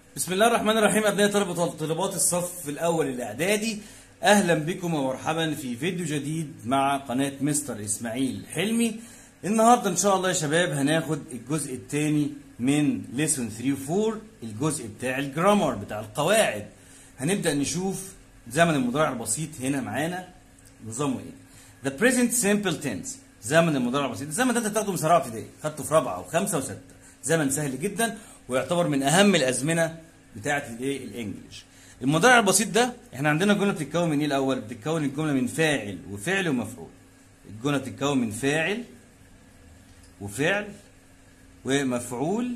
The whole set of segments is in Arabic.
بسم الله الرحمن الرحيم. أبناء طلبة وطالبات الصف الأول الإعدادي، أهلا بكم ومرحبا في فيديو جديد مع قناة مستر إسماعيل حلمي. النهاردة إن شاء الله يا شباب هناخد الجزء الثاني من ليسون 3 و 4، الجزء بتاع الجرامر بتاع القواعد. هنبدأ نشوف زمن المضارع البسيط هنا معانا نظامه إيه. The present simple tense، زمن المضارع البسيط. الزمن ده أنت بتاخده من سنة رابعة ابتدائي، خدته في رابعة وخمسة وستة. زمن سهل جدا ويعتبر من اهم الازمنه بتاعه الايه الانجليش. المضارع البسيط ده احنا عندنا الجمله بتتكون من ايه الاول؟ بتتكون الجمله من فاعل وفعل ومفعول. الجمله بتتكون من فاعل وفعل ومفعول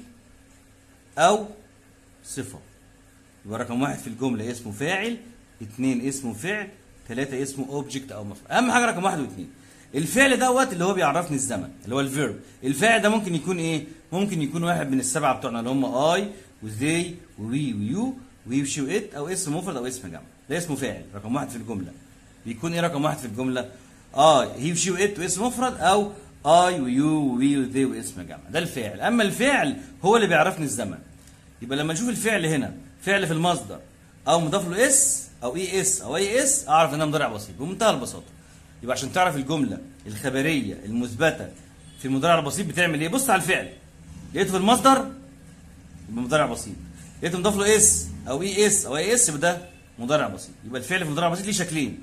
او صفه. يبقى رقم واحد في الجمله اسمه فاعل، اثنين اسمه فعل، ثلاثه اسمه اوبجكت او مفعول. اهم حاجه رقم واحد واثنين. الفعل دوت اللي هو بيعرفني الزمن، اللي هو الفيرب. الفاعل ده ممكن يكون ايه؟ ممكن يكون واحد من السبعه بتوعنا اللي هم اي وذي ووي ويو وي وشي وات، او اسم مفرد او اسم جمع. ده اسمه فاعل رقم واحد في الجمله. بيكون ايه رقم واحد في الجمله؟ هي وشي وات واسم مفرد، او اي ويو ووي وذي واسم جمع. ده الفاعل. اما الفعل هو اللي بيعرفني الزمن. يبقى لما نشوف الفعل هنا فعل في المصدر او مضاف له اس او اي اس او اي اس، اعرف انها مضارع بسيط بمنتهى البساطه. يبقى عشان تعرف الجمله الخبريه المثبته في المضارع البسيط بتعمل ايه؟ بص على الفعل، لقيته في المصدر يبقى مضارع بسيط، لقيته مضاف له اس او اي اس او اي اس يبقى ده مضارع بسيط. يبقى الفعل في المضارع البسيط ليه شكلين،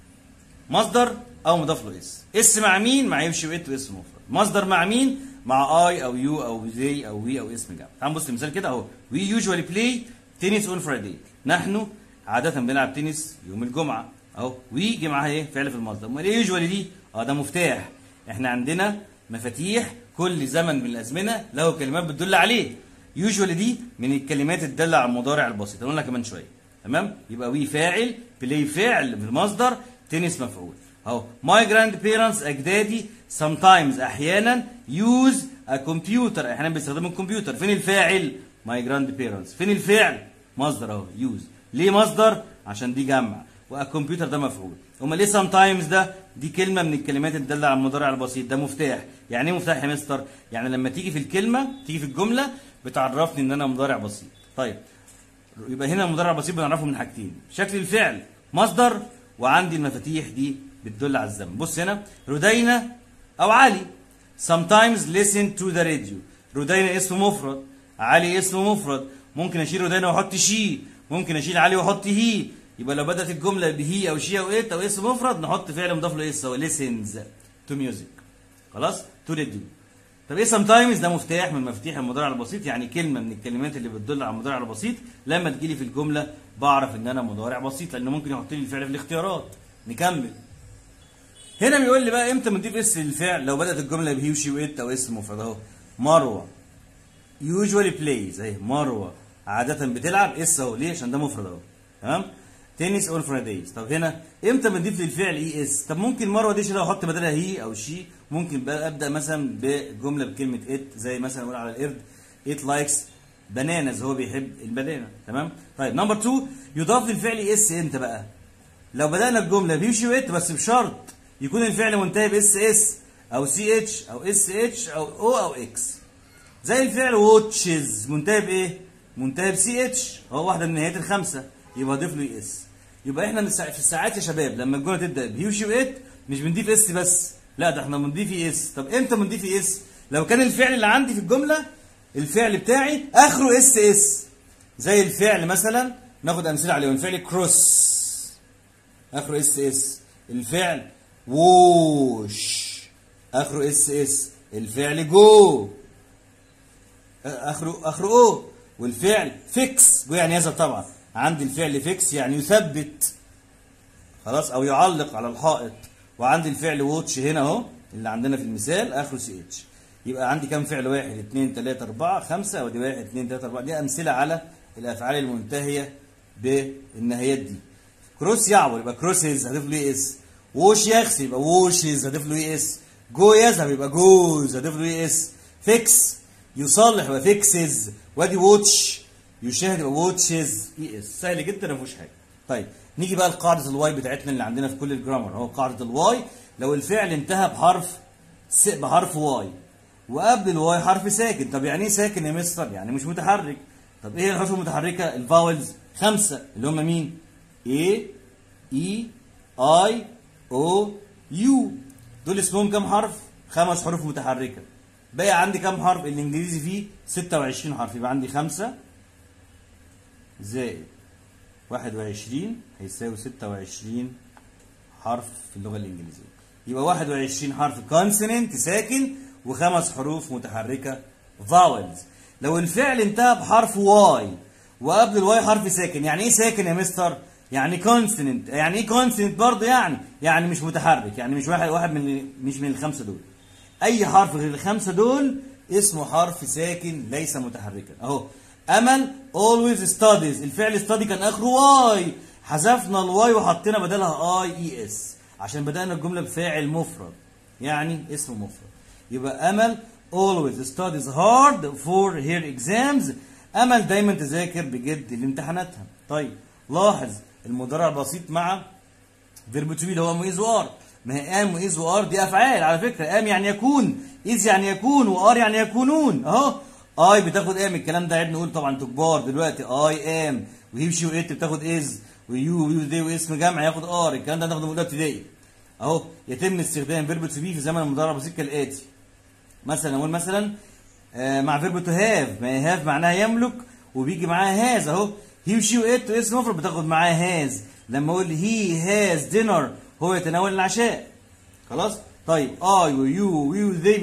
مصدر او مضاف له اس. اس مع مين؟ مع يمشي وات واسم مفرد. مصدر مع مين؟ مع اي او يو او زي او وي او اسم جمع. تعال نبص لمثال كده اهو. وي يوجوالي بلاي تنس اون فرايداي. نحن عاده بنلعب تنس يوم الجمعه. اهو وي جه معاها ايه؟ فعل في المصدر. امال ايه يوجوالي دي؟ ده مفتاح. احنا عندنا مفاتيح كل زمن من الازمنه له كلمات بتدل عليه. يوجوالي دي من الكلمات الداله على المضارع البسيط، هنقولها كمان شويه. تمام؟ يبقى وي فاعل، بلاي فعل في المصدر، تنس مفعول. اهو ماي جراند بيرنتس اجدادي sometimes احيانا يوز ا كمبيوتر، احيانا بيستخدموا الكمبيوتر. فين الفاعل؟ ماي جراند بيرنتس. فين الفعل؟ مصدر اهو يوز. ليه مصدر؟ عشان دي جمع، والكمبيوتر ده مفعول. امال ليه سام تايمز ده؟ دي كلمه من الكلمات اللي تدل على المضارع البسيط. ده مفتاح. يعني ايه مفتاح يا مستر؟ يعني لما تيجي في الكلمه، تيجي في الجمله بتعرفني ان انا مضارع بسيط. طيب يبقى هنا المضارع البسيط بنعرفه من حاجتين، شكل الفعل مصدر، وعندي المفاتيح دي بتدل على الزمن. بص هنا، رودينا او علي sometimes listen to the radio. رودينا اسم مفرد، علي اسم مفرد. ممكن اشيل رودينا واحط شي، ممكن اشيل علي واحط هي. يبقى لو بدات الجمله بهي او شي او ات او اسم مفرد نحط فعل مضاف له اس، هو listens to music. خلاص؟ to radio. طب ايه sometimes؟ ده مفتاح من مفاتيح المضارع البسيط، يعني كلمه من الكلمات اللي بتدل على المضارع البسيط. لما تجيلي في الجمله بعرف ان انا مضارع بسيط، لانه ممكن يحط لي الفعل في الاختيارات. نكمل. هنا بيقول لي بقى امتى بنضيف اس للفعل؟ لو بدات الجمله بهي وشي وات او اسم مفرد. اهو مروه usually plays، اهي مروه عاده بتلعب، اس اهو. ليه؟ عشان ده مفرد اهو. تمام؟ تنس اون فرايدايز. طب هنا امتى بنضيف للفعل اي اس؟ طب ممكن مروه دي لو احط بدلها هي او شي. ممكن بقى ابدا مثلا بجمله بكلمه ات، زي مثلا اقول على القرد ات لايكس بانانز، هو بيحب البنانه. تمام؟ طيب نمبر 2، يضاف للفعل اس امتى بقى؟ لو بدانا الجمله بيوشي وات، بس بشرط يكون الفعل منتهي باس اس او سي اتش او اس اتش او او او اكس. زي الفعل واتشز منتهي بايه؟ منتهي بسي اتش، هو واحده من نهايات الخمسه، يبقى اضيف له اس. يبقى احنا في الساعات يا شباب لما الجمله تبدا بيوشي وات مش بنضيف اس بس، لا ده احنا بنضيف اس. طب امتى بنضيف اس؟ لو كان الفعل اللي عندي في الجمله الفعل بتاعي اخره اس اس. زي الفعل مثلا ناخد امثله عليه. الفعل كروس اخره اس اس. الفعل ووش اخره اس اس. الفعل جو اخره او. والفعل فيكس، جو يعني يذهب طبعا. عندي الفعل فيكس يعني يثبت، خلاص، او يعلق على الحائط. وعندي الفعل ووتش هنا اهو اللي عندنا في المثال اخره سي اتش. يبقى عندي كام فعل؟ 1 2 3 4 5، ودي 1 2 3 4. دي امثله على الافعال المنتهيه بالنهايات دي. كروس يعبر يبقى كروسز هضيف له اس. ووش يغسل يبقى ووشز هضيف له اس. جو يذهب يبقى جوز هضيف له اس. فيكس يصلح يبقى فيكسز. وادي ووتش يشاهد يبقى ووتشز اي اس. سهل جدا ما فيهوش حاجه. طيب نيجي بقى لقاعده الواي بتاعتنا اللي عندنا في كل الجرامر. اهو قاعده الواي، لو الفعل انتهى بحرف واي وقبل الواي حرف ساكن. طب يعني ايه ساكن يا مستر؟ يعني مش متحرك. طب ايه الحروف المتحركه؟ الفاولز 5 اللي هم مين؟ A E I O U. دول اسمهم كام حرف؟ 5 حروف متحركه. باقي عندي كام حرف؟ الانجليزي فيه 26 حرف، يبقى عندي 5 زائد 21 هيساوي 26 حرف في اللغه الانجليزيه. يبقى 21 حرف كونسوننت ساكن وخمس حروف متحركه فاولز. لو الفعل انتهى بحرف واي وقبل الواي حرف ساكن، يعني ايه ساكن يا مستر؟ يعني كونسوننت. يعني ايه كونسوننت برضه؟ يعني مش متحرك، يعني مش واحد من الخمسه دول. اي حرف غير الخمسه دول اسمه حرف ساكن ليس متحركا. اهو امل always studies، الفعل study كان اخره واي، حذفنا الواي وحطينا بدلها اي اي اس عشان بدأنا الجمله بفاعل مفرد، يعني اسم مفرد. يبقى امل always studies hard for her exams، امل دايما تذاكر بجد لامتحاناتها. طيب لاحظ المضارع البسيط مع فيرب تو بي اللي هو ام از وار. ما هي ام واز وار دي افعال على فكره. ام يعني يكون، از يعني يكون، وار يعني يكونون. اهو اي بتاخد ام، الكلام ده عيب نقول طبعا انتوا كبار دلوقتي. اي ام وهي وشي وات بتاخد از، ويو ويو ذي واسم جمع ياخد ار. الكلام ده هناخده من اولى ابتدائي. اهو يتم استخدام فيرب تو بي في زمن المضارع البسيط كالاتي. مثلا نقول مثلا مع فيرب تو هاف، ما هاف معناها يملك وبيجي معاها هاز. اهو هي وشي وات اسم مفرد بتاخد معاها هاز. لما اقول هي هاز دينر هو يتناول العشاء. خلاص؟ طيب اي ويو ويو ذي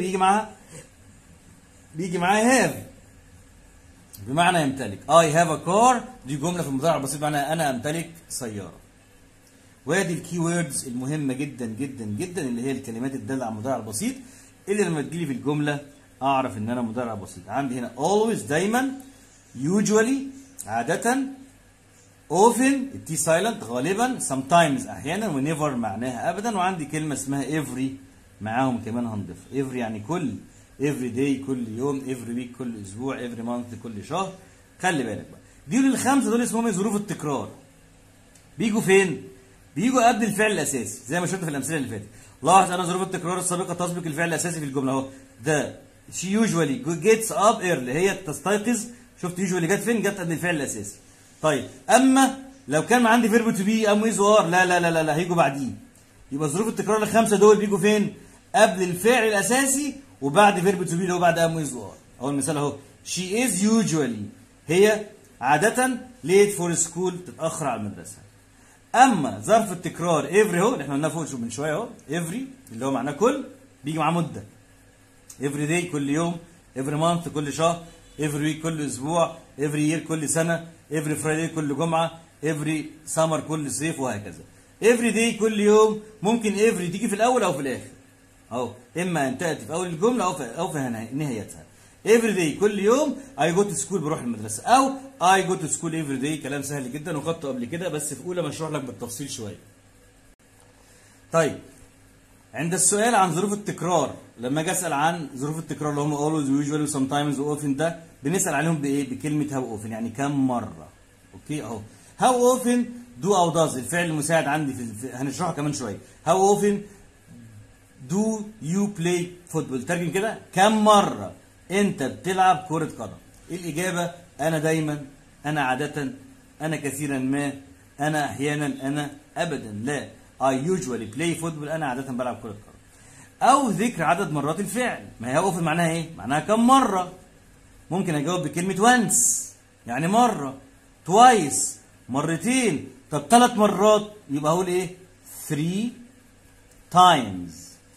بيجي معاها هاف بمعنى يمتلك. اي هاف ا كار دي جمله في المضارع البسيط معناها انا امتلك سياره. وادي الكي ووردز المهمه جدا جدا جدا اللي هي الكلمات الداله على المضارع البسيط اللي لما تجيلي في الجمله اعرف ان انا مضارع بسيط. عندي هنا always دايما، usually عاده، often التي سايلنت غالبا، sometimes احيانا، ونيفر معناها ابدا. وعندي كلمه اسمها every معاهم كمان هنضيف. every يعني كل، every day كل يوم، every week كل اسبوع، every month كل شهر. خلي بالك بقى دول الخمسه دول اسمهم ظروف التكرار. بيجوا فين؟ بيجوا قبل الفعل الاساسي زي ما شفت في الامثله اللي فاتت. لاحظ انا ظروف التكرار السابقه تسبق الفعل الاساسي في الجمله اهو. ده she usually gets up early، هي تستيقظ. شفت usually جت فين؟ جت قبل الفعل الاساسي. طيب اما لو كان عندي فيرب تو بي ام ويز وار، لا لا لا لا, لا هيجوا بعديه. يبقى ظروف التكرار الخمسه دول بيجوا فين؟ قبل الفعل الاساسي وبعد فيرب تو بي اللي هو بعد ام ويز وار. اول مثال اهو she is usually، هي عاده late for school تتاخر على المدرسه. اما ظرف التكرار every اهو اللي احنا قلناه فوق من شويه اهو، every اللي هو معناه كل بيجي معاه مده. every day كل يوم، every month كل شهر، every week كل اسبوع، every year كل سنه، every friday كل جمعه، every summer كل صيف، وهكذا. every day كل يوم، ممكن every تيجي في الاول او في الاخر اهو، اما ان تاتي في اول الجمله او في نهايتها. every day كل يوم I go to school بروح المدرسه، او I go to school every day. كلام سهل جدا وخدته قبل كده بس في اولى بشرح لك بالتفصيل شويه. طيب عند السؤال عن ظروف التكرار، لما اجي اسال عن ظروف التكرار اللي هم always وusually وsometimes وoften، ده بنسال عليهم بايه؟ بكلمه how often، يعني كم مره. اوكي اهو how often do او does الفعل المساعد عندي هنشرحه كمان شويه. how often do you play football، ترجم كده كم مره انت بتلعب كره قدم. الاجابه انا دايما، انا عاده، انا كثيرا ما، انا احيانا، انا ابدا لا. I usually play football، انا عاده بلعب كره قدم. او ذكر عدد مرات الفعل. ما هي اوفن معناها ايه؟ معناها كم مره. ممكن اجاوب بكلمه once يعني مره، twice مرتين. طب 3 مرات يبقى اقول ايه؟ 3 times.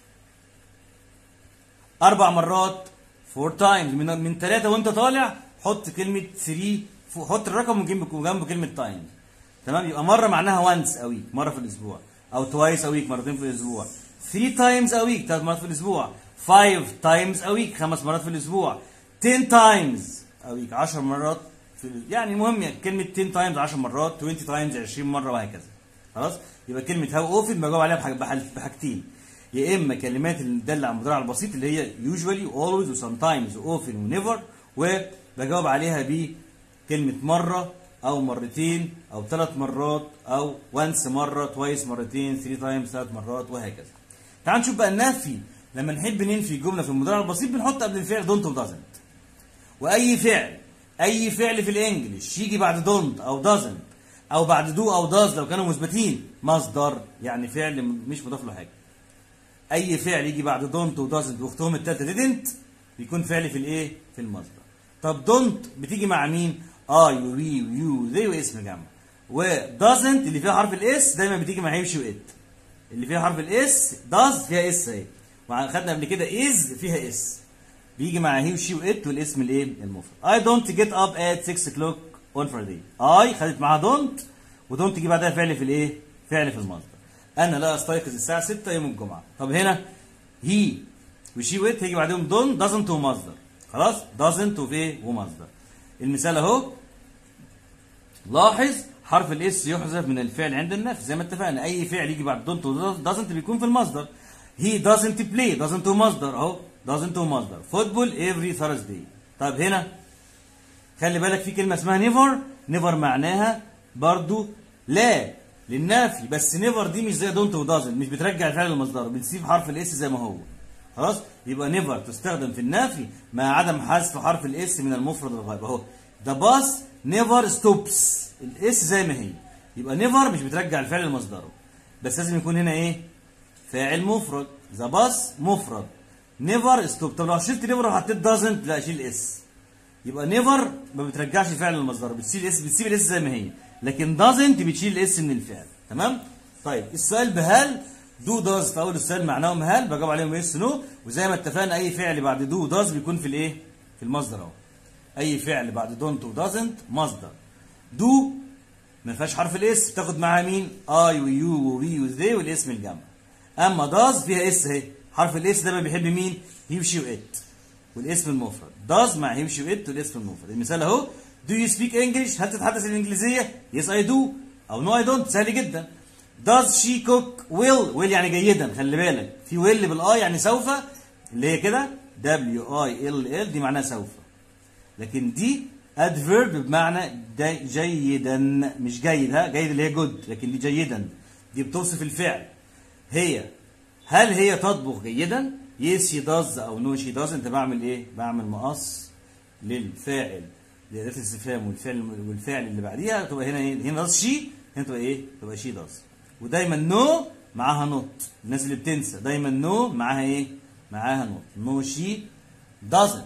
4 مرات 4 times. من 3 وانت طالع حط كلمه 3، حط الرقم جنبه كلمه times. تمام؟ يبقى مره معناها once a week مره في الاسبوع، او twice a week مرتين في الاسبوع، 3 times a week 3 مرات في الاسبوع، 5 times a week 5 مرات في الاسبوع، 10 times a week 10 مرات في يعني المهم يعني كلمه 10 times 10 مرات، 20 times 20 مره، وهكذا. خلاص؟ يبقى كلمه هاو اوفن بجاوب عليها بحاجتين، يا اما كلمات اللي بتدل على المضارع البسيط اللي هي usually always وsometimes وoften ونيفر، وبجاوب عليها بكلمه مره او مرتين او 3 مرات او once مره، twice مرتين، 3 times 3 مرات، وهكذا. تعال نشوف بقى النفي. لما نحب ننفي جمله في المضارع البسيط بنحط قبل الفعل don't و doesn't. واي فعل اي فعل في الانجليش يجي بعد دونت او دازنت او بعد دو او داز لو كانوا مثبتين مصدر، يعني فعل مش مضاف له حاجه. اي فعل يجي بعد دونت ودازنت واختهم الثالثه ديدنت بيكون فعل في الايه؟ في المصدر. طب دونت بتيجي مع مين؟ اي وي ويو ذي واسم جمع. ودازنت اللي فيها حرف الاس دايما بتيجي مع هيمشي وات. اللي فيها حرف الاس داز فيها اس اهي، وخدنا قبل كده از فيها اس، بيجي مع هي وشي وات والاسم الايه؟ المفرد. I don't get up at 6 o'clock on Friday. I خدت معاها don't ودونت تيجي بعدها فعل في الايه؟ فعل في المصدر. انا لا استيقظ الساعه 6 يوم الجمعه. طب هنا هي وشي وات هيجي بعدهم don't doesn't ومصدر. خلاص؟ doesn't وفيه ومصدر. المثال اهو، لاحظ حرف الاس يحذف من الفعل عند النفي زي ما اتفقنا. اي فعل يجي بعد don't و doesn't بيكون في المصدر. he doesn't play doesn't ومصدر اهو، doesn't ومصدر. football every Thursday. طب هنا خلي بالك في كلمه اسمها never. never معناها برضو لا للنفي، بس never دي مش زي don't و doesn't، مش بترجع الفعل لمصدره، بتسيب حرف الاس زي ما هو. خلاص؟ يبقى never تستخدم في النفي مع عدم حذف حرف الاس من المفرد الغائب اهو. the bus never stops، الاس زي ما هي. يبقى never مش بترجع الفعل لمصدره، بس لازم يكون هنا ايه؟ فاعل مفرد. the bus مفرد. never stop. طب لو شلت never وحطيت doesn't لا شيل اس. يبقى never ما بترجعش الفعل للمصدر، بتسيب الاس، بتسيب الاس زي ما هي، لكن doesn't بتشيل الاس من الفعل. تمام؟ طيب السؤال بهل دو داز في اول السؤال معناهم هل، بجاوب عليهم يس نو. وزي ما اتفقنا اي فعل بعد دو داز بيكون في الايه؟ في المصدر اهو. اي فعل بعد دونت ودازنت مصدر. دو ما فيهاش حرف الاس، بتاخد معاها مين؟ اي ويو ووي وذي والاسم الجمع. اما داز فيها اس اهي، حرف الاس دايما بيحب مين؟ هيمشي وات والاسم المفرد. داز مع هيمشي وات والاسم المفرد. المثال اهو، دو يو سبيك انجلش؟ هل تتحدث الانجليزيه؟ يس اي دو او نو اي دونت، سهل جدا. داز شي كوك ويل؟ ويل يعني جيدا، خلي بالك في ويل بالاي يعني سوف، اللي هي كده دبليو اي ال ال دي معناها سوف، لكن دي ادفيرب بمعنى جيدا، مش جيد، ها جيد اللي هي جود، لكن دي جيدا دي بتوصف الفعل. هل هي تطبخ جيدا؟ يس شي داز او نو شي داز. انت بعمل ايه؟ بعمل مقص للفاعل لأداة الاستفهام والفعل اللي بعديها، تبقى هنا ايه؟ هنا داز شي، هنا تبقى ايه؟ تبقى شي داز. ودايما نو معاها نوت، الناس اللي بتنسى دايما نو معاها ايه؟ معاها نوت. نو شي دازنت.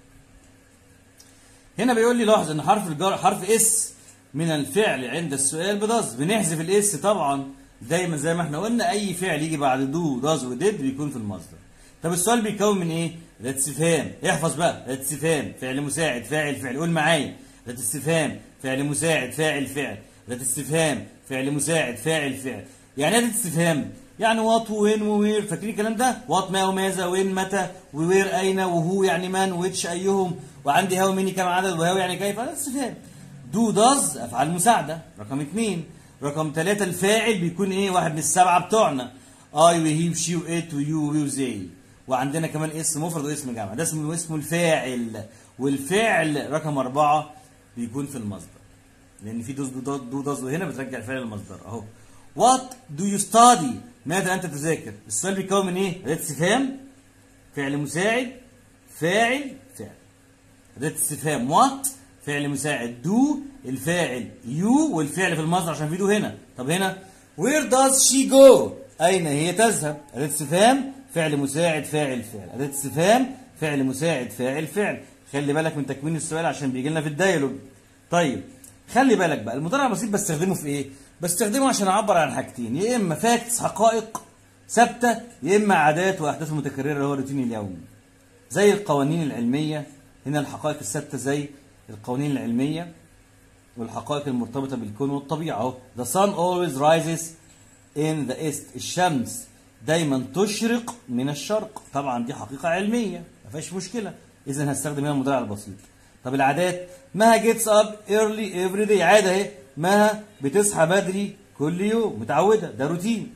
هنا بيقول لي لاحظ ان حرف الجر حرف اس من الفعل عند السؤال بداز، بنحذف الاس طبعا دايما زي ما احنا قلنا. اي فعل يجي بعد دو داز وديد بيكون في المصدر. طب السؤال بيتكون من ايه؟ اداة استفهام. احفظ بقى، اداة استفهام فعل مساعد فاعل فعل، قول معايا اداة استفهام فعل مساعد فاعل فعل، اداة استفهام فعل مساعد فاعل فعل. يعني اداة استفهام يعني وات وين ووير، فاكرين الكلام ده؟ وات ما وماذا، وين متى، ووير اين، وهو يعني من، ويتش ايهم، وعندي هاو ميني كم عدد، وهاو يعني كيف. اداة استفهام. دو داز افعال مساعده رقم 2. رقم 3 الفاعل بيكون ايه؟ واحد من السبعه بتوعنا، اي وهي وشي وات ويو وي وزي. وعندنا كمان اسم مفرد واسم جمع، ده اسمه الفاعل. والفعل رقم 4 بيكون في المصدر، لان في دو داز هنا بترجع الفعل للمصدر اهو. وات دو يو ستادي؟ ماذا انت تذاكر؟ السؤال بيتكون من ايه؟ اداه استفهام فعل مساعد فاعل فعل. اداه استفهام وات فعل مساعد، دو الفاعل، يو والفعل في المصدر عشان في دو هنا. طب هنا وير داز شي جو؟ اين هي تذهب؟ اداه استفهام فعل مساعد فاعل فعل، اداه استفهام فعل مساعد فاعل فعل. خلي بالك من تكوين السؤال عشان بيجي لنا في الديالوج. طيب خلي بالك بقى، المضارع البسيط بستخدمه في ايه؟ بستخدمه عشان اعبر عن حاجتين، يا اما فاكتس حقائق ثابته، يا اما عادات واحداث متكرره اللي هو الروتين اليومي. زي القوانين العلميه، هنا الحقائق الثابته زي القوانين العلميه والحقائق المرتبطه بالكون والطبيعه اهو. The sun always rises in the east. الشمس دايما تشرق من الشرق، طبعا دي حقيقه علميه ما فيهاش مشكله، اذا هستخدم هنا المضارع البسيط. طب العادات، مها gets up early every day، عاده اهي، مها بتصحى بدري كل يوم، متعوده، ده روتين.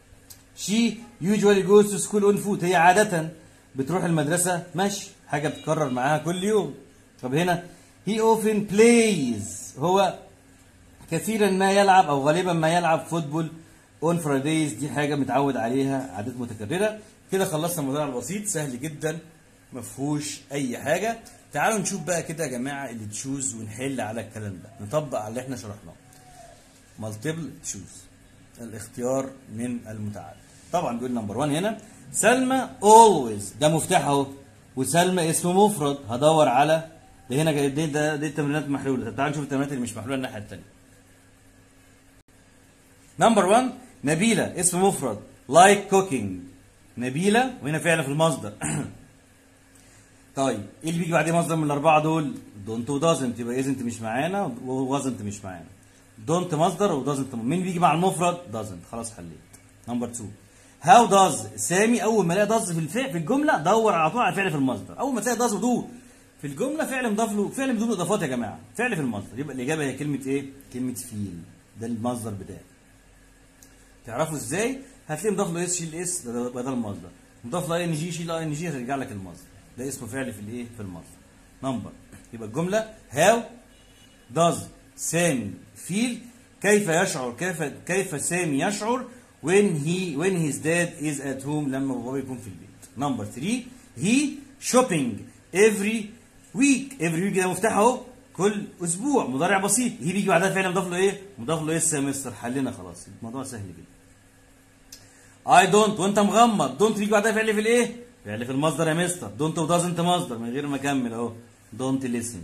she usually goes to school on foot، هي عاده بتروح المدرسه مشي، حاجه بتكرر معاها كل يوم. طب هنا he often plays، هو كثيرا ما يلعب او غالبا ما يلعب فوتبول on Fridays، دي حاجه متعود عليها، عادات متكرره. كده خلصنا الموضوع البسيط سهل جدا ما فيهوش اي حاجه. تعالوا نشوف بقى كده يا جماعه اللي تشوز ونحل على الكلام ده، نطبق على اللي احنا شرحناه. مالتيبل تشوز، الاختيار من المتعدد. طبعا بيقول نمبر 1 هنا سلمى always، ده مفتاح اهو، وسلمى اسم مفرد، هدور على ده هنا، دي التمرينات محلوله. طب تعالوا نشوف التمرينات اللي مش محلوله الناحيه الثانيه. نمبر 1 نبيله اسم مفرد like cooking، نبيله وهنا فعل في المصدر. طيب ايه اللي بيجي بعديه مصدر من الاربعه دول؟ دونت ودازنت، يبقى ازنت مش معانا ووازنت مش معانا. دونت مصدر ودازنت، مين بيجي مع المفرد؟ دازنت. خلاص حليت. نمبر 2 هاو داز سامي، اول ما الاقي داز في الفعل في الجمله دور على طول على فعل في المصدر. اول ما تلاقي داز ودو في الجمله فعل مضاف له، فعل بدون اضافات يا جماعه، فعل في المصدر، يبقى الاجابه هي كلمه ايه؟ كلمه فيل، ده المصدر بتاعي. تعرفوا ازاي؟ هتلاقي مضاف له اس، شيل اس بدل المصدر، مضاف له ان جي، شيل ان جي، هترجع لك المصدر، ده اسمه فعل في الايه؟ في المصدر. نمبر، يبقى الجمله هاو داز سامي فيل، كيف يشعر، كيف سامي يشعر when his dad is at home، لما بابا يكون في البيت. نمبر 3 he shopping every week، ده مفتاح اهو، كل اسبوع، مضارع بسيط، هي بيجي بعدها فعل مضاف له ايه؟ مضاف له اس يا مستر، حلنا خلاص، الموضوع سهل جدا. I don't وانت مغمض، don't بيجي بعدها فعل في الايه؟ فعل في المصدر يا مستر، don't و doesn't مصدر من غير ما اكمل اهو، don't listen،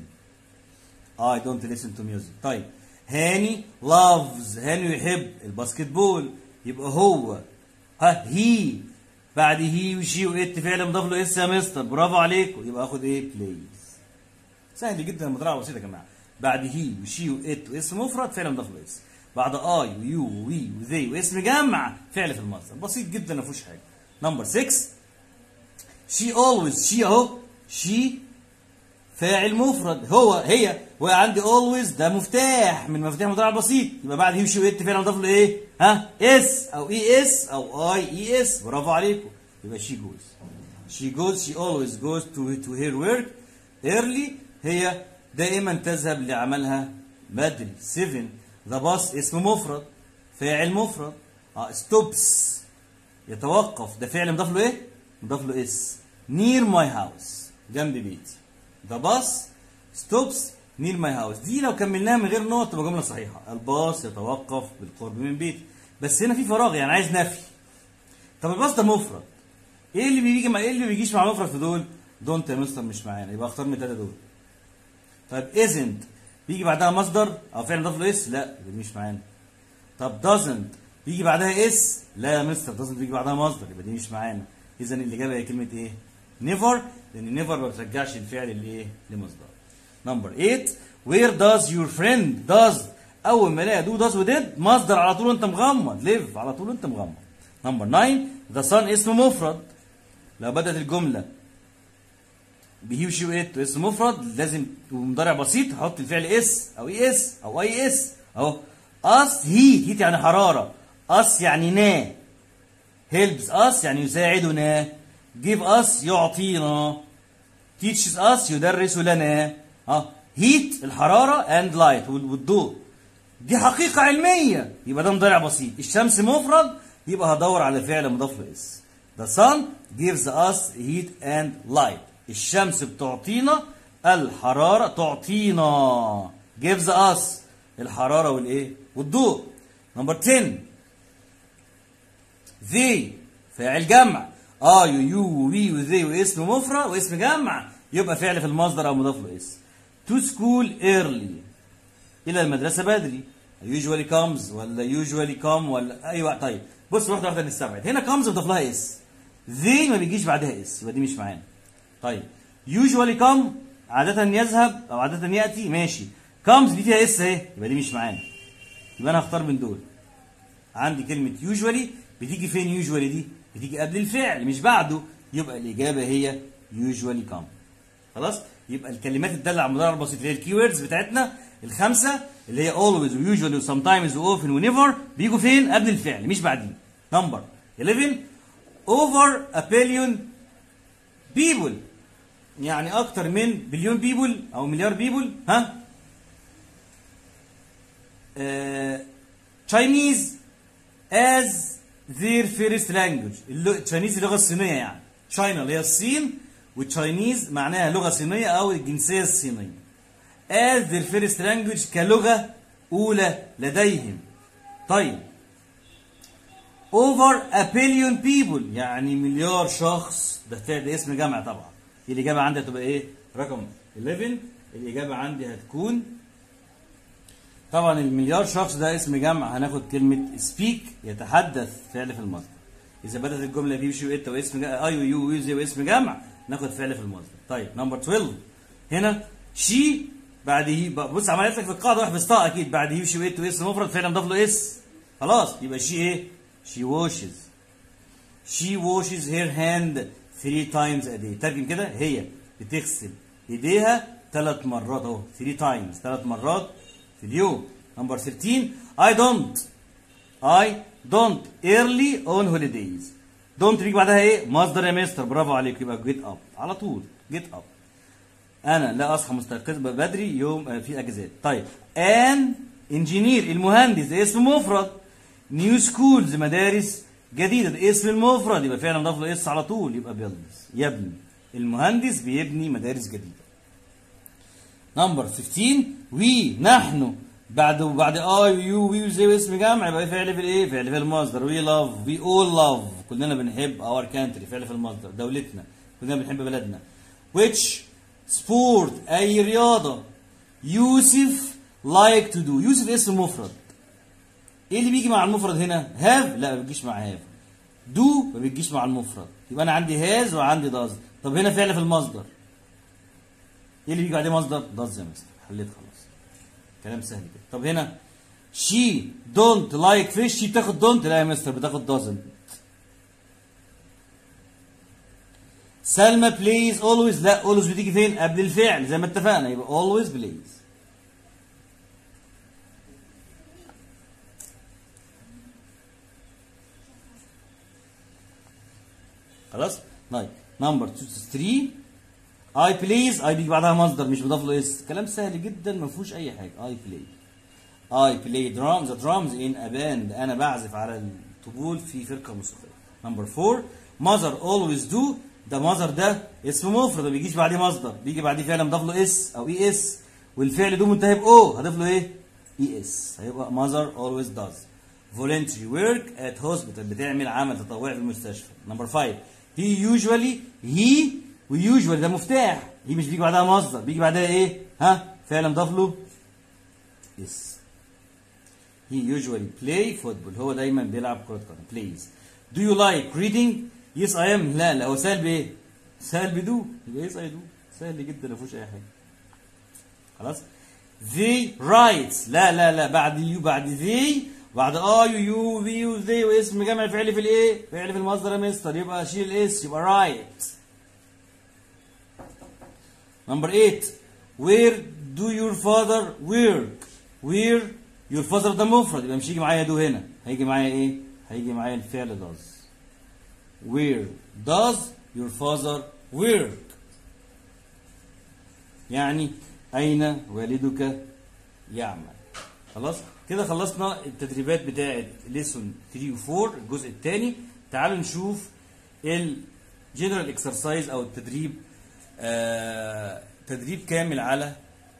I don't listen to music. طيب هاني loves، هاني يحب الباسكت بول، يبقى هو هي بعد هي وشي وات فعل مضاف له اس يا مستر، برافو عليكم، يبقى اخد ايه؟ بلايز. سهل جدا، المضارع بسيط يا جماعه، بعد هي وشي وات واسم مفرد فعل مضاف له اس، بعد اي ويو ووي وذي واسم جمع فعل في المصدر، بسيط جدا ما فيهوش حاجه. نمبر 6 شي اولويز، شي اهو، شي فاعل مفرد، هي وعندي اولويز ده مفتاح من مفاتيح المضارع البسيط، يبقى بعد هي وشي وات فعل مضاف له ايه؟ اس او اي اس او اي اس، برافو عليكم، يبقى شي جوز، شي اولويز جوز تو هير ورك ايرلي، هي دائما تذهب لعملها بدري. 7 ذا باص اسم مفرد، فاعل مفرد. ستوبس يتوقف، ده فعل مضاف له ايه؟ مضاف له اس. نير ماي هاوس، جنب بيتي. ذا باص ستوبس نير ماي هاوس، دي لو كملناها من غير نقط تبقى جمله صحيحه. الباص يتوقف بالقرب من بيتي، بس هنا في فراغ يعني عايز نفي. طب الباص ده مفرد، ايه اللي بيجي مع ايه اللي بيجيش مع مفرد في دول؟ دونت يا مستر مش معانا، يبقى اختار من الثلاثه دول. طيب ازنت بيجي بعدها مصدر او فعل مضاف له اس؟ لا، يبقى دي مش معانا. طب دازنت بيجي بعدها اس؟ لا يا مستر، دازنت بيجي بعدها مصدر، يبقى دي مش معانا. اذا الاجابه هي كلمه ايه؟ نيفر، لان نيفر ما بترجعش الفعل لايه؟ لمصدر. نمبر 8 وير داز يور فريند، داز اول ما الاقي دو داز وديد مصدر على طول انت مغمض، ليف على طول انت مغمض. نمبر 9 ذا صن اسم مفرد، لو بدات الجمله بهي وشي وات اسم مفرد لازم مضارع بسيط هحط الفعل اس او اي اس او اي اس اهو. اس هيت يعني حراره، اس يعني نا، هيلبس اس يعني يساعدنا، جيف اس يعطينا، تيتشز اس يدرس لنا. هيت الحراره اند لايت والضوء، دي حقيقه علميه، يبقى ده مضارع بسيط. الشمس مفرد يبقى هدور على فعل مضاف له اس. The sun gives us heat and light، الشمس بتعطينا الحراره، تعطينا gives us الحراره والايه؟ والضوء. نمبر 10 they فاعل جمع، يو وي وذي واسم مفرد واسم جمع، يبقى فعل في المصدر او مضاف له اس. to school early الى المدرسه بدري، usually comes ولا usually come ولا اي وقت. طيب بص واحده واحده نستبعد، هنا comes مضاف لها اس، they ما بيجيش بعدها اس، يبقى دي مش معانا. طيب usually come عاده يذهب او عاده ياتي، ماشي. comes دي فيها اس اهي، يبقى دي مش معانا، يبقى انا هختار من دول. عندي كلمه usually بتيجي فين؟ usually دي بتيجي قبل الفعل مش بعده، يبقى الاجابه هي usually come. خلاص، يبقى الكلمات الداله على المضارع البسيط اللي هي الكيوردز بتاعتنا الخمسه اللي هي always وusually وسمتايمز وoften ونيفر بيجوا فين؟ قبل الفعل مش بعدين. نمبر 11 over a billion people يعني اكتر من بليون بيبول او مليار بيبول. Chinese as their first language، التشاينيز اللغه الصينيه يعني، China اللي هي الصين والتشاينيز معناها لغة صينية أو الجنسية الصينية. as their first language كلغة أولى لديهم. طيب over a billion people يعني مليار شخص، ده اسم جمع طبعا. الإجابة عندي هتبقى إيه؟ رقم 11. الإجابة عندي هتكون طبعا المليار شخص ده اسم جمع، هناخد كلمة speak يتحدث فعل في المصدر. إذا بدأت الجملة بي وشي وإت واسم أي ويو ويوزي واسم جمع ناخد فعل في المصدر. طيب نمبر 12 هنا شي بعد هي، بص عملت لك في القاعدة حفظتها أكيد، بعد هي وشي وإت واسم مفرد فعل مضاف له اس، خلاص يبقى شي إيه؟ she washes. she washes her hand 3 times a day. ترجم كده هي بتغسل ايديها 3 مرات اهو، 3 times 3 مرات في اليوم. نمبر 13 I don't early on holidays. don't بيجي بعدها ايه؟ مصدر يا مستر، برافو عليك، يبقى get up على طول get up. انا لا اصحى مستيقظ بدري يوم في اجازات. طيب an engineer المهندس ده اسم مفرد. نيو سكولز مدارس جديدة ده اسم المفرد، يبقى فعلا مضاف له اس على طول، يبقى يبني. المهندس بيبني مدارس جديدة. نمبر 15 وي نحن بعد اي ويو وي وزي واسم جمع يبقى فعل في الايه؟ فعل في المصدر. وي لاف وي اول لاف كلنا بنحب اور كانتري فعل في المصدر، دولتنا كلنا بنحب بلدنا. which سبورت اي رياضة. يوسف لايك تو دو، يوسف اسم مفرد. ايه اللي بيجي مع المفرد هنا؟ هاف؟ لا ما بيجيش مع هاف. دو ما بيجيش مع المفرد، يبقى انا عندي هاز وعندي داز. طب هنا فعل في المصدر، ايه اللي بيجي بعديه مصدر؟ داز يا مستر، حليت خلاص، كلام سهل كده. طب هنا شي دونت لايك فيش، شي بتاخد دونت؟ لا يا مستر بتاخد دازنت. سلمى بلايز اولويز، لا اولويز بتيجي فين؟ قبل الفعل زي ما اتفقنا، يبقى اولويز بلايز. خلاص؟ طيب نمبر 3 اي بليز، اي بيجي بعدها مصدر مش مضاف له اس، كلام سهل جدا ما فيهوش اي حاجه. اي بلاي درامز، ذا درامز ان ا باند، انا بعزف على الطبول في فرقه موسيقيه. نمبر 4 ماذر اولويز دو، ده ماذر ده اسم مفرد ما بيجيش بعديه مصدر، بيجي بعديه فعل مضاف له اس او اي اس، والفعل ده منتهي باو هضيف له ايه؟ اي اس، هيبقى ماذر اولويز داز. voluntary work at hospital بتعمل عمل تطوعي في المستشفى. نمبر 5 he usually، he ويوجوالي ده مفتاح، هي مش بيجي بعدها مصدر، بيجي بعدها ايه؟ ها؟ فعل مضاف له اس. he usually play football، هو دايما بيلعب كرة قدم. plays. do you like reading؟ yes I am، لا هو سهل بايه؟ سهل بدو، يبقى yes I do، سهل جدا ما فيهوش اي حاجة. خلاص؟ they writes، لا بعد يو بعد they بعد اي ويو وذي وذي واسم جمع فعل في الايه؟ فعل في المصدر يا مستر، يبقى شيل الاس يبقى رايت. نمبر 8 where do your father work؟ where your father ده مفرد يبقى مش هيجي معايا دو هنا، هيجي معايا ايه؟ هيجي معايا الفعل does. where does your father work؟ يعني اين والدك يعمل. خلاص كده خلصنا التدريبات بتاعه ليسون 3 و4 الجزء الثاني. تعالوا نشوف الجنرال اكسرسايز او التدريب، تدريب كامل على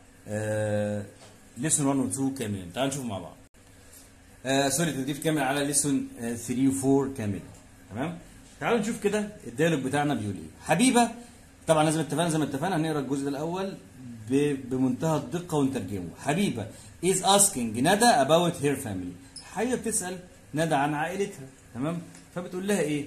ليسون 1 و 2 كامل. تعالوا نشوف مع بعض. سوري، تدريب كامل على ليسون 3 و 4 كامل. تمام؟ تعالوا نشوف كده الديالوج بتاعنا بيقول ايه. حبيبه، طبعا لازم اتفقنا زي ما اتفقنا هنقرا الجزء الاول بمنتهى الدقه ونترجمه. حبيبه is asking ندى about her family، حبيبه بتسال ندى عن عائلتها. تمام؟ فبتقول لها ايه؟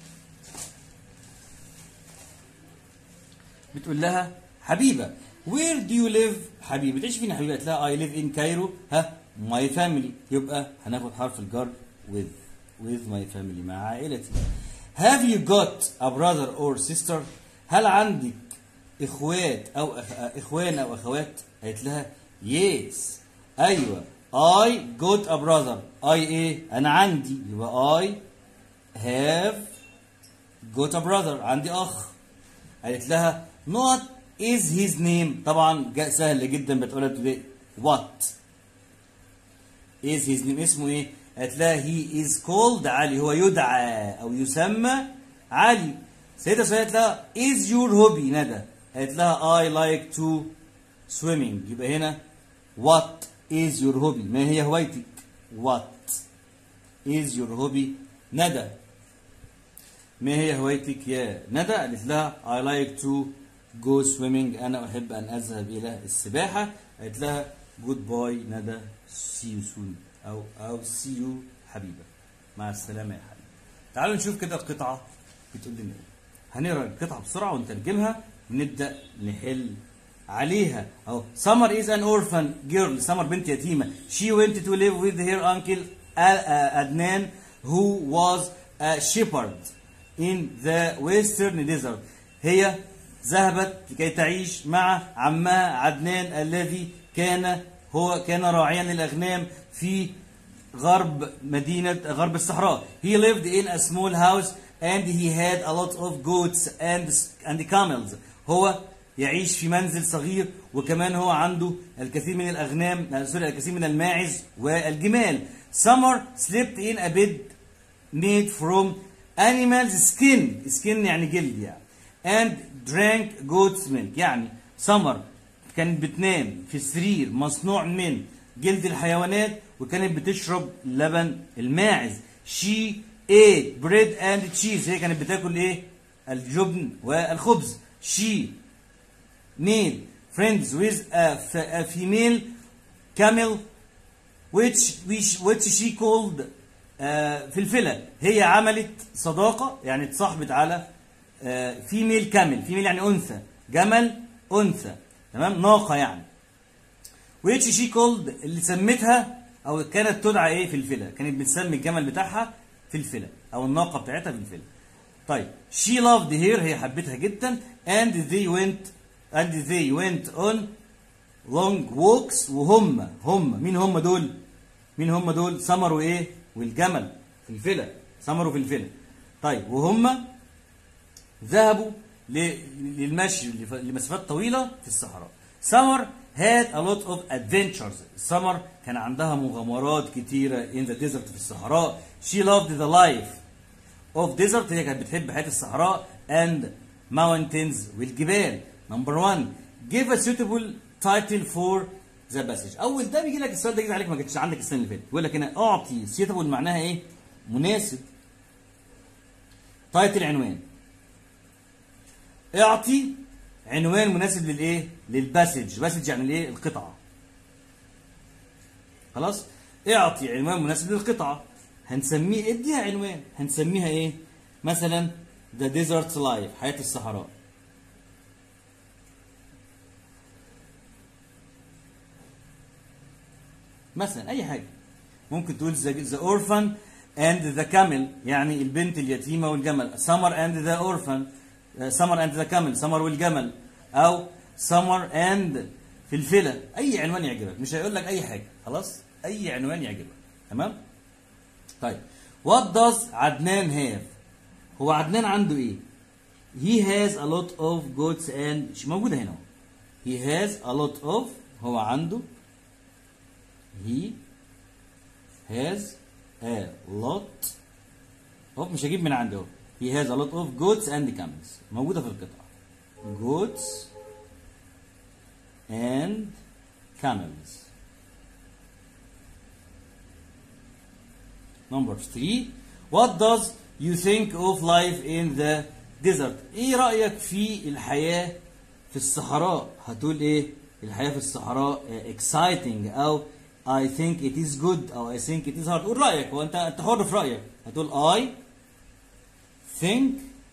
بتقول لها حبيبه where do you live؟ حبيبه تعيش فين يا حبيبه؟ قالت لها I live in Cairo، ها my family، يبقى هناخد حرف الجر with my family مع عائلتي. have you got a brother or sister؟ هل عندك اخوات او اخوان او اخوات؟ قالت لها yes، ايوه I got a brother، I ايه؟ انا عندي، يبقى I have got a brother، عندي اخ. قالت لها not is his name، طبعا سهل جدا بتقولها today what is his name، اسمه ايه؟ قالت لها he is called علي، هو يدعى او يسمى علي. سيدة سؤال قالت لها is your hobby ندى، قالت لها I like to swimming. يبقى هنا what is your hobby، ما هي هوايتك؟ what is your hobby ندى، ما هي هوايتك يا ندى؟ قالت لها I like to go swimming، أنا أحب أن أذهب إلى السباحة. قالت لها goodbye ندى see you soon، أو see you حبيبة، مع السلامة يا حبيبي. تعالوا نشوف كده القطعة بتقول لنا إيه. هنقرا القطعة بسرعة ونترجمها ونبدأ نحل عليها. أهو Summer is an orphan girl، سمر بنت يتيمة. She went to live with her uncle Adnan who was a shepherd in the western desert. هي ذهبت لكي تعيش مع عمها عدنان الذي كان راعيا للأغنام في غرب الصحراء. He lived in a small house and he had a lot of goats and camels. هو يعيش في منزل صغير وكمان هو عنده الكثير من الكثير من الماعز والجمال. Summer slept in a bed made from animals skin يعني جلد يعني. And drank goat's milk. يعني Summer كانت بتنام في سرير مصنوع من جلد الحيوانات وكانت بتشرب لبن الماعز. She ate bread and cheese. هي كانت بتاكل ايه؟ الجبن والخبز. She made friends with a female camel which she called فلفلة. هي عملت صداقة يعني اتصاحبت على female camel. female يعني أنثى، جمل أنثى، تمام، ناقة يعني. which she called اللي سمتها أو كانت تدعى إيه؟ فلفلة. كانت بتسمي الجمل بتاعها فلفلة أو الناقة بتاعتها فلفلة. طيب she loved her، هي حبتها جدا. and they went on long walks. وهم مين هم دول؟ سمر وايه؟ والجمل فلفلة. سمر وفلفلة. طيب وهم ذهبوا للمشي لمسافات طويلة في الصحراء. سمر had a lot of adventures. سمر كان عندها مغامرات كتيرة in the desert في الصحراء. she loved the life of desert. هي كانت بتحب حياة الصحراء and mountains والجبال. Number 1 give a suitable title for the passage. أول ده بيجي لك السؤال ده جه عليك ما كانش عندك السنة اللي فاتت. بيقول لك هنا أعطي suitable معناها إيه؟ مناسب. title عنوان. اعطي عنوان مناسب للإيه؟ للباسج. باسج يعني الإيه؟ القطعة. خلاص؟ اعطي عنوان مناسب للقطعة. هنسميه اديها عنوان. هنسميها إيه؟ مثلا The Desert Life، حياة الصحراء. مثلا اي حاجه. ممكن تقول the orphan and the camel يعني البنت اليتيمه والجمل. summer and the orphan، summer and the camel، سمر والجمل، او summer and فلفله. اي عنوان يعجبك، مش هيقول لك اي حاجه. خلاص، اي عنوان يعجبك. تمام. طيب what does عدنان have؟ هو عدنان عنده ايه؟ he has a lot of goats and موجوده هنا. he has a lot of، هو عنده he has a lot of، مش هجيب من عنده. he has a lot of goats and camels. موجودة في القطعة. goats and camels. Number 3 what does you think of life in the desert؟ ايه رأيك في الحياة في الصحراء؟ هتقول ايه؟ الحياة في الصحراء exciting أو I think it is good أو I think it is hard. قول رأيك، هو أنت حر في رأيك. هتقول I think،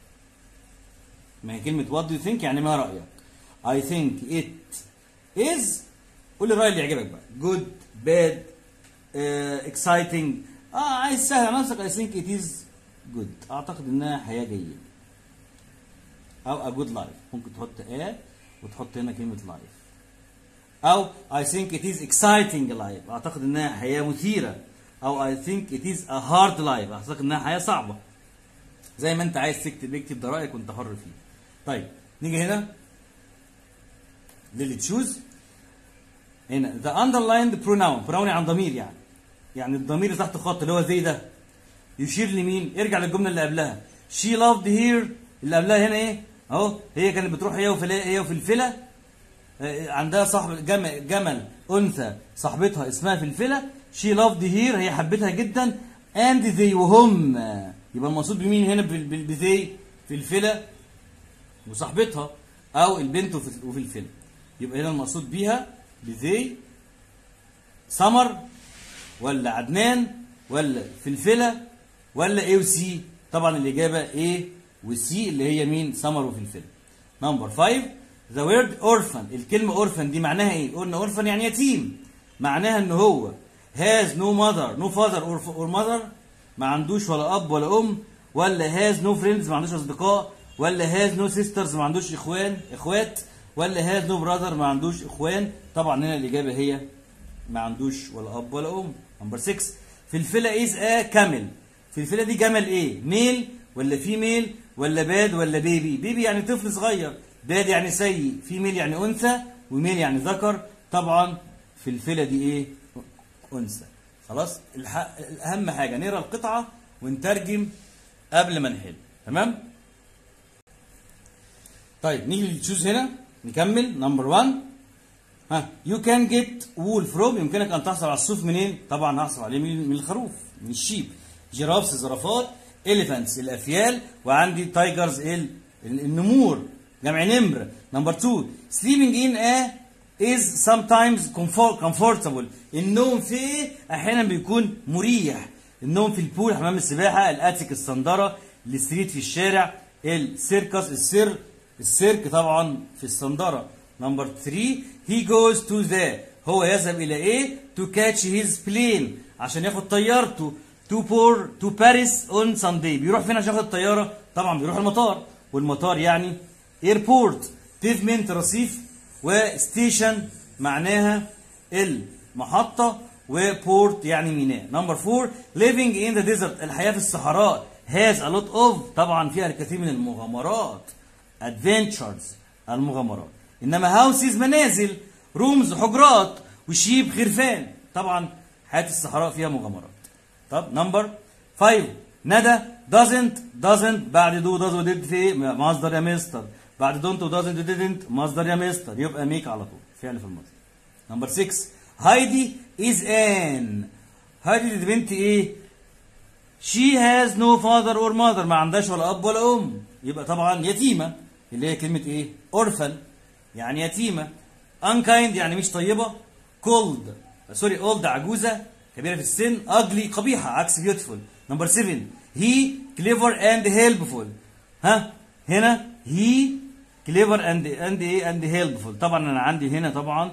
ما هي كلمة what do you think يعني ما رأيك. I think it is، قول الرأي اللي يعجبك بقى. good bad exciting. عايز سهل على نفسك. I think it is good، أعتقد إنها حياة جيدة أو a good life. ممكن تحط وتحط هنا كلمة life. أو I think it is exciting life، أعتقد إنها حياة مثيرة. أو I think it is a hard life، أعتقد إنها حياة صعبة. زي ما أنت عايز تكتب ده رأيك وأنت حر فيه. طيب نيجي هنا للي تشوز. هنا the underlined pronoun عن ضمير يعني الضمير تحت خط اللي هو زي ده يشير لمين؟ ارجع للجملة اللي قبلها. she loved her اللي قبلها هنا ايه اهو، هي كانت بتروح هي وفي الفيلا، عندها صاحب جمل انثى صاحبتها اسمها فلفله. شي لافد هير، هي حبتها جدا. اند ذي وهم، يبقى المقصود بمين هنا بذي؟ فلفله وصاحبتها او البنت وفلفله. يبقى هنا المقصود بيها بذي سمر ولا عدنان ولا فلفله ولا ايه وسي؟ طبعا الاجابه ايه وسي اللي هي مين؟ سمر وفلفله. نمبر 5 the word orphan. الكلمه orphan دي معناها ايه؟ قلنا orphan يعني يتيم، معناها ان هو has no mother no father or mother، ما عندوش ولا اب ولا ام، ولا has no friends ما عندوش اصدقاء، ولا has no sisters ما عندوش اخوات، ولا has no brother ما عندوش اخوان. طبعا هنا الاجابه هي ما عندوش ولا اب ولا ام. نمبر 6 فلفله is a camel. فلفله دي جمل ايه؟ ميل ولا فيميل ولا باد ولا بيبي؟ بيبي يعني طفل صغير، باد يعني سيء، فيميل يعني انثى، وميل يعني ذكر. طبعا فلفله دي ايه؟ انثى. خلاص، اهم حاجه نقرا القطعه ونترجم قبل ما نحل. تمام؟ طيب نيجي للتشوز هنا نكمل. نمبر 1 يو كان جيت وول فروم. يمكنك ان تحصل على الصوف منين؟ طبعا هحصل عليه من الخروف، من الشيب. جيرافس الزرافات، اليفانتس الافيال، وعندي تايجرز النمور جمع نمر. نمبر 2 sleeping in a is sometimes comfortable. النوم فيه احيانا بيكون مريح. النوم في البول حمام السباحه، الاتيك الصندره، الستريت في الشارع، السيركس السيرك طبعا في الصندره. نمبر 3 he goes to the، هو يذهب الى ايه؟ to catch his plane، عشان ياخد طيارته. to Paris on Sunday. بيروح فين عشان ياخد الطياره؟ طبعا بيروح المطار، والمطار يعني ايربورت. بيفمنت رصيف، وستيشن معناها المحطه، وبورت يعني ميناء. نمبر 4 living in the desert. الحياه في الصحراء has a lot of، طبعا فيها الكثير من المغامرات. adventures المغامرات. انما houses منازل، rooms حجرات، وشيب خرفان. طبعا حياه الصحراء فيها مغامرات. طب نمبر 5 ندى doesn't بعد do does وديد في مصدر يا مستر، بعد don't و doesn't و didn't مصدر يا مستر، يبقى ميك على طول فعل في المصدر. نمبر 6 هايدي is an. هايدي دي بنت ايه؟ she has no father or mother، ما عندهاش ولا اب ولا ام، يبقى طبعا يتيمه اللي هي كلمه ايه؟ orphan يعني يتيمه. unkind يعني مش طيبه. old عجوزه كبيره في السن. ugly قبيحه عكس beautiful. نمبر 7 he clever and helpful. هنا he clever and helpful. طبعا انا عندي هنا طبعا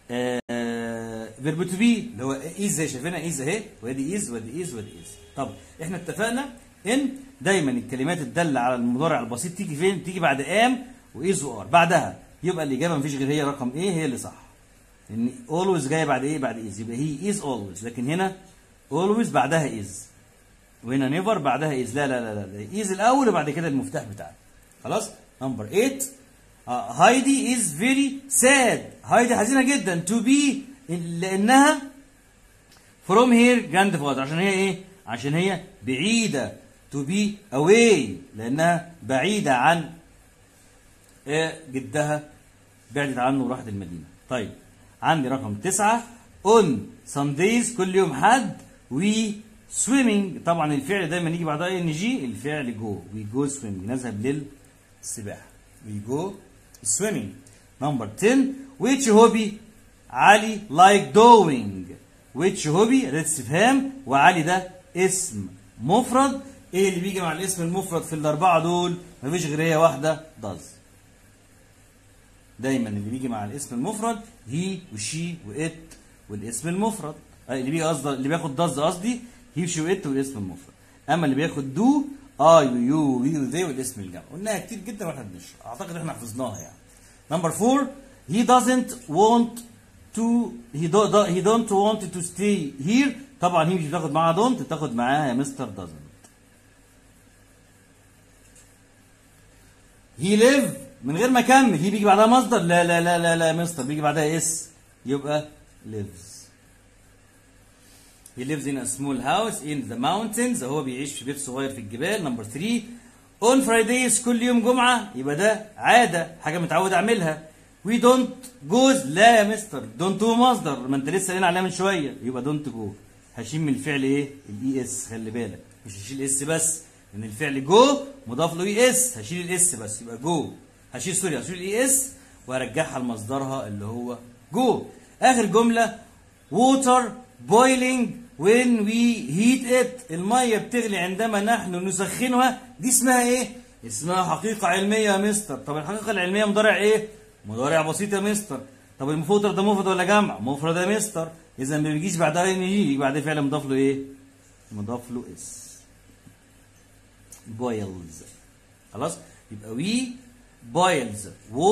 verb to be اللي هو is، زي شايفينها is اهي، وادي is وادي is وادي is. طب احنا اتفقنا ان دايما الكلمات الداله على المضارع البسيط تيجي فين؟ تيجي بعد am وايز وار بعدها، يبقى الاجابه مفيش غير هي رقم ايه هي اللي صح. ان always جايه بعد ايه؟ بعد is، يبقى he is always. لكن هنا always بعدها is، وهنا never بعدها is. لا لا لا لا، is الاول وبعد كده المفتاح بتاعنا. خلاص. نمبر 8 هايدي is very sad. هايدي حزينه جدا. to be لانها from her grandfather، عشان هي ايه؟ عشان هي بعيده. to be away لانها بعيده عن جدها، بعدت عنه وراحت المدينه. طيب عندي رقم 9 on Sundays كل يوم حد we swimming. طبعا الفعل دايما يجي بعدها ان جي، الفعل جو. we go swimming نذهب للسباحه. we go swimming. نمبر 10 which hobby علي like doing. which hobby ده استفهام، وعلي ده اسم مفرد. ايه اللي بيجي مع الاسم المفرد في الاربعه دول؟ مفيش غير هي واحده does. دايما اللي بيجي مع الاسم المفرد هي وشي وات والاسم المفرد. اللي بيجي اللي بياخد does قصدي هي وشي وات والاسم المفرد. اما اللي بياخد دو اي ويو وي وذي والاسم الجمع. قلناها كتير جدا واحنا بنشرح، اعتقد احنا حفظناها يعني. نمبر 4 he doesn't want to he don't want to stay here. طبعا هي مش بتاخد معاها don't، بتاخد معاها يا مستر doesn't. he live من غير ما اكمل، هي بيجي بعدها مصدر. لا لا لا لا لا يا مستر، بيجي بعدها اس، يبقى lives. he lives in a small house in the mountains. هو بيعيش في بيت صغير في الجبال. نمبر 3 on Fridays كل يوم جمعة يبقى ده عادة، حاجة متعود أعملها. we don't goes لا يا مستر، don't هو مصدر، ما أنت لسه قايلين عليها من شوية، يبقى don't go. هشيل من الفعل إيه؟ الإي إس، خلي بالك مش هشيل إس بس، لأن الفعل جو مضاف له إي إس، هشيل الإس بس يبقى جو. هشيل الإي إس وهرجعها لمصدرها اللي هو جو. آخر جملة water boiling when we heat it، المية بتغلي عندما نحن نسخنها. دي اسمها ايه؟ اسمها حقيقة علمية يا مستر. طب الحقيقة العلمية مضارع ايه؟ مضارع بسيط يا مستر. طب المفرد ده مفرد ولا جمع؟ مفرد يا مستر. إذا ما بيجيش بعدها ان يجي بعد فعل مضاف له ايه؟ مضاف له اس. boils. خلاص؟ يبقى we boils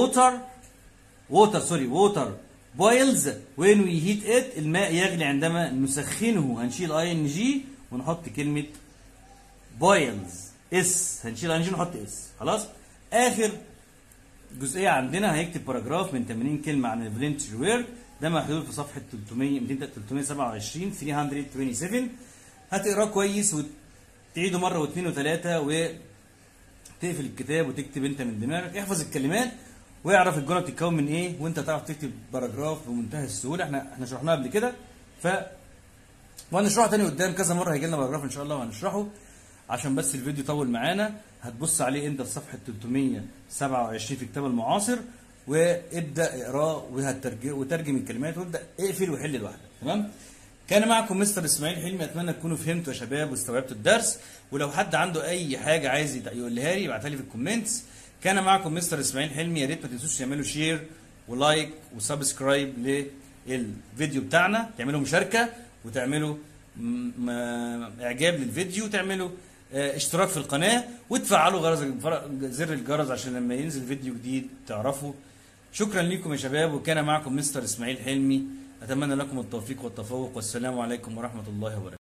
water boils when we heat it، الماء يغلي عندما نسخنه. هنشيل ing ونحط كلمة boils اس، هنشيل ing ونحط اس. خلاص. آخر جزئية عندنا هيكتب باراجراف من 80 كلمة عن الفولنتري ويرك، ده محدود في صفحة 327 327. هتقراه كويس وتعيده مرة واثنين وثلاثة وتقفل الكتاب وتكتب انت من دماغك، احفظ الكلمات واعرف الجمله بتتكون من ايه، وانت تعرف تكتب باراجراف بمنتهى السهوله. احنا شرحناها قبل كده وهنشرحها تاني قدام كذا مره، هيجي لنا باراجراف ان شاء الله وهنشرحه. عشان بس الفيديو طول معانا هتبص عليه انت في صفحه 327 في كتاب المعاصر، وابدا اقراه وترجم الكلمات وابدا اقفل وحل لوحدك. تمام؟ كان معكم مستر اسماعيل حلمي، اتمنى تكونوا فهمتوا يا شباب واستوعبتوا الدرس، ولو حد عنده اي حاجه عايز يقولها لي يبعتها لي في الكومنتس. كان معكم مستر اسماعيل حلمي، يا ريت ما تنسوش تعملوا شير ولايك وسبسكرايب للفيديو بتاعنا، تعملوا مشاركه وتعملوا اعجاب للفيديو وتعملوا اشتراك في القناه وتفعلوا زر الجرس عشان لما ينزل فيديو جديد تعرفوا. شكرا لكم يا شباب، وكان معكم مستر اسماعيل حلمي، اتمنى لكم التوفيق والتفوق، والسلام عليكم ورحمه الله وبركاته.